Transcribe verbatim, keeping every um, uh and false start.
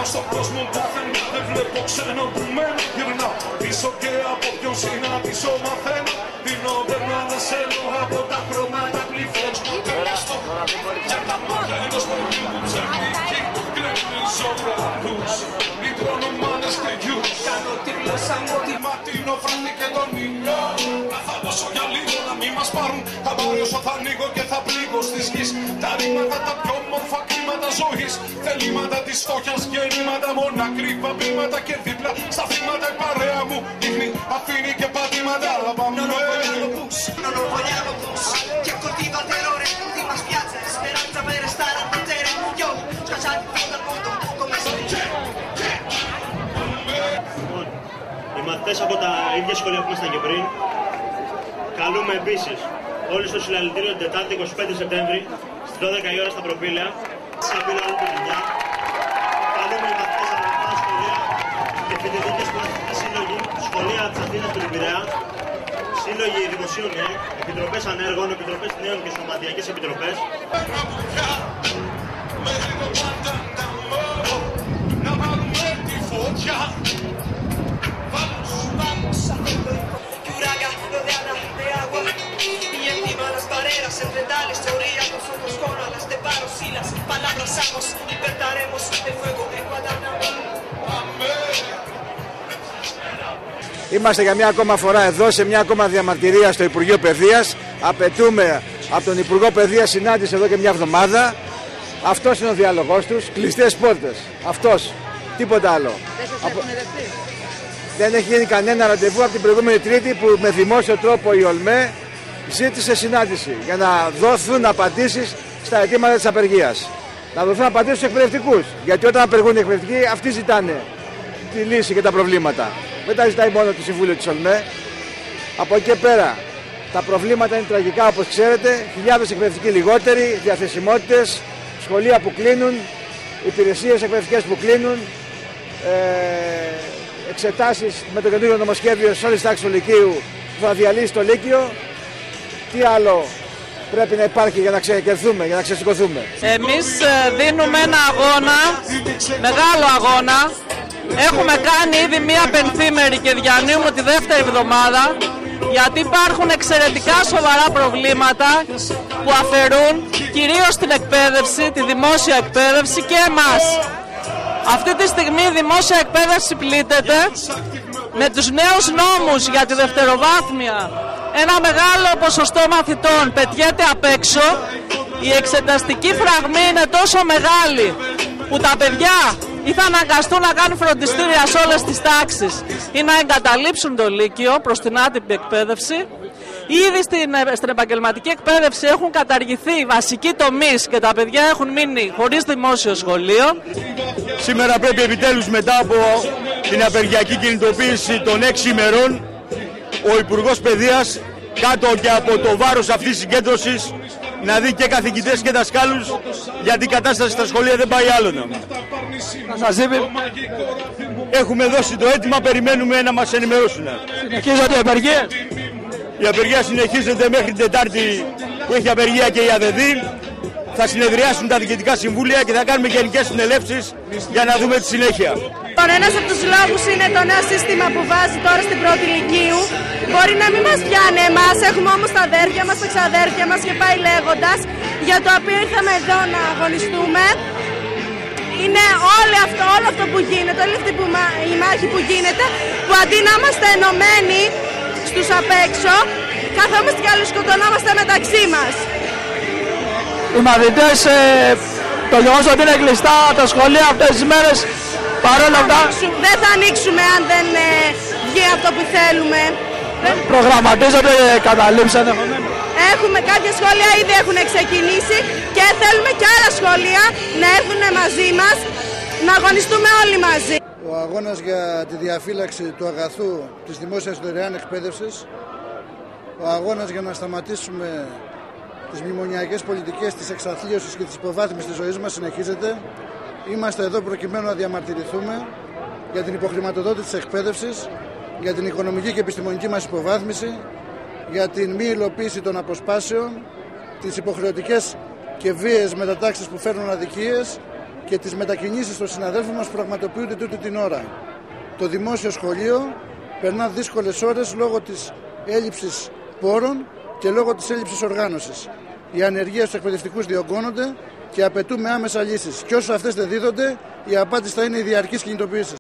στον κόσμο πουθενά δεν βλέπω ξένο που μένω. Γυρνάω πίσω και από ποιον συναντήσω μαθαίνω. Δίνω περνάνε σένω από τα χρώματα πληθαίνω. Περαστώ για τα μάτια ενός παιδί που ψεύτηκε. Κλέβουν ζωγραφούς, λιτρώνω μάνες και γιους. Κάνω τίλα σαν ότι ματίνω φράνει και τον ήλιο. Θα δώσω για λίγο να μην μας πάρουν. Θα πάρει όσο θα ανοίγω και θα πλήγω στις γης. Τα ρήματα τα πιο όμορφα κλίματα ζωής. Θελήματα της φτώχειας και ρήματα. Μονακρύβα βήματα και δίπλα στα θύματα η παρέα μου δείχνει, αφήνει και πατήματα. Αλλά πάμε Non ho vogliato bus, non ho vogliato bus. Chi coltiva terrore ultima spiazza. Speranza per restare a potere. Io, scacciati fuori dal mondo come se Οι μαθητές από τα ίδια σχολεία που ήμασταν και πριν καλούμε επίσης όλοι στο συλλαλητήριο την Τετάρτη εικοστή πέμπτη Σεπτέμβρη στις δώδεκα η ώρα στα Προπήλαια. Σαπίλα όλη τη δουλειά. Καλούμε οι μαθητές από τα σχολεία και φοιτητές που έχουν σύλλογοι, σχολεία της Αθήνας του Πειραιά, σύλλογοι δημοσίων ΝΕΚ, επιτροπές ανέργων, επιτροπές νέων και σωματιακές επιτροπές. Entre tales teorías nosotros con alas de paros y las palabras amos despertaremos el fuego en Guadalajara. Είμαστε για μια ακόμα φορά εδώ σε μια ακόμα διαμαρτυρία στο Υπουργείο Παιδείας. Απαιτούμε από τον Υπουργό Παιδείας συνάντηση εδώ και μια εβδομάδα. Αυτός είναι ο διάλογός τους, κλειστές πόρτες. Αυτός, τίποτα άλλο. Δεν σας έχουν δεχτεί? Δεν έχει γίνει κανένα ραντεβού από την προηγούμενη Τρίτη που με δημόσιο τρόπο η ΟΛΜΕ ζήτησε συνάντηση για να δοθούν απαντήσεις στα αιτήματα της απεργίας. Να δοθούν απαντήσεις στους εκπαιδευτικούς. Γιατί όταν απεργούν οι εκπαιδευτικοί, αυτοί ζητάνε τη λύση και τα προβλήματα. Δεν τα ζητάει μόνο το Συμβούλιο της ΟΛΜΕ. Από εκεί και πέρα, τα προβλήματα είναι τραγικά όπως ξέρετε. Χιλιάδες εκπαιδευτικοί λιγότεροι, διαθεσιμότητες, σχολεία που κλείνουν, υπηρεσίες εκπαιδευτικές που κλείνουν, ε, εξετάσεις με το καινούργιο νομοσχέδιο σε όλες τις τάξεις του Λυκείου που θα διαλύσει το Λύκειο. Τι άλλο πρέπει να υπάρχει για να ξεκερθούμε, για να ξεσηκωθούμε? Εμείς δίνουμε ένα αγώνα, μεγάλο αγώνα. Έχουμε κάνει ήδη μία πενθήμερη και διανύουμε τη δεύτερη εβδομάδα, γιατί υπάρχουν εξαιρετικά σοβαρά προβλήματα που αφαιρούν κυρίως την εκπαίδευση, τη δημόσια εκπαίδευση και εμάς. Αυτή τη στιγμή η δημόσια εκπαίδευση πλήττεται με τους νέους νόμους για τη δευτεροβάθμια. Ένα μεγάλο ποσοστό μαθητών πετιέται απ' έξω. Η εξεταστική φραγμή είναι τόσο μεγάλη που τα παιδιά ή θα αναγκαστούν να κάνουν φροντιστήρια σε όλες τις τάξεις ή να εγκαταλείψουν το Λύκειο προς την άτυπη εκπαίδευση. Ήδη στην, στην επαγγελματική εκπαίδευση έχουν καταργηθεί οι βασικοί τομείς και τα παιδιά έχουν μείνει χωρίς δημόσιο σχολείο. Σήμερα πρέπει επιτέλους, μετά από την απεργιακή κινητοποίηση των έξι ημερών, ο Υπουργός Παιδείας, κάτω και από το βάρος αυτής της συγκέντρωσης, να δει και καθηγητές και δασκάλους, γιατί η κατάσταση στα σχολεία δεν πάει άλλο να. Να σας είπε, έχουμε δώσει το αίτημα, περιμένουμε να μας ενημερώσουν. συνεχίζονται οι απεργίες. Η απεργία συνεχίζεται μέχρι την Τετάρτη που έχει απεργία και η ΑΔΔ. Θα συνεδριάσουν τα διοικητικά συμβούλια και θα κάνουμε γενικές συνελεύσεις για να δούμε τη συνέχεια. Ένας από τους λόγους είναι το νέο σύστημα που βάζει τώρα στην πρώτη Λυκείου. Μπορεί να μην μας πιάνει εμάς, έχουμε όμως τα αδέρφια μας, τα ξαδέρφια μας και πάει λέγοντας, για το οποίο ήρθαμε εδώ να αγωνιστούμε. Είναι όλο αυτό, όλο αυτό που γίνεται, όλη αυτή που, η μάχη που γίνεται, που αντί να είμαστε ενωμένοι στους απ' έξω, καθόμαστε και αλλοσκοτωνόμαστε μεταξύ μας. Οι μαθητές, ε, το γεγονός ότι είναι κλειστά τα σχολεία αυτές τις μέρες, παρόλα αυτά δεν θα ανοίξουμε αν δεν ε, βγει αυτό που θέλουμε. προγραμματίζονται καταλήψεις ενδεχομένως. Έχουμε κάποια σχόλια ήδη έχουν ξεκινήσει και θέλουμε και άλλα σχόλια να έρθουν μαζί μας, να αγωνιστούμε όλοι μαζί. Ο αγώνας για τη διαφύλαξη του αγαθού της δημόσιας δωρεάν εκπαίδευσης, ο αγώνας για να σταματήσουμε τις μνημονιακές πολιτικές της εξαθλίωσης και της υποβάθμισης της ζωής μας συνεχίζεται. Είμαστε εδώ προκειμένου να διαμαρτυρηθούμε για την υποχρηματοδότηση της εκπαίδευσης, για την οικονομική και επιστημονική μας υποβάθμιση, για την μη υλοποίηση των αποσπάσεων, τις υποχρεωτικές και βίαιες μετατάξεις που φέρνουν αδικίες και τις μετακινήσεις των συναδέλφων μας πραγματοποιούνται τούτη την ώρα. Το δημόσιο σχολείο περνά δύσκολες ώρες λόγω της έλλειψης πόρων και λόγω της έλλειψης οργάνωσης. Οι ανεργίες στους εκπαιδευτικούς διωγγώνονται και απαιτούμε άμεσα λύσεις. Και όσο αυτές δεν δίδονται, η απάντηση θα είναι οι διαρκείς κινητοποιήσεις.